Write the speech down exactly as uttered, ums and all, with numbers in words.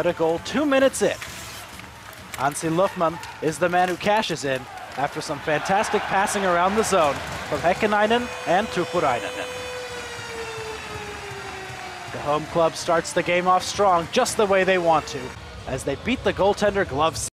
A goal two minutes in. Anssi Löfmanin is the man who cashes in after some fantastic passing around the zone from Hannikainen and Tuppurainen. The home club starts the game off strong, just the way they want to, as they beat the goaltender gloves.